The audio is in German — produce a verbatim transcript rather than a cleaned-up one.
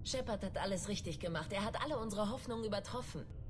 Shepard hat alles richtig gemacht. Er hat alle unsere Hoffnungen übertroffen.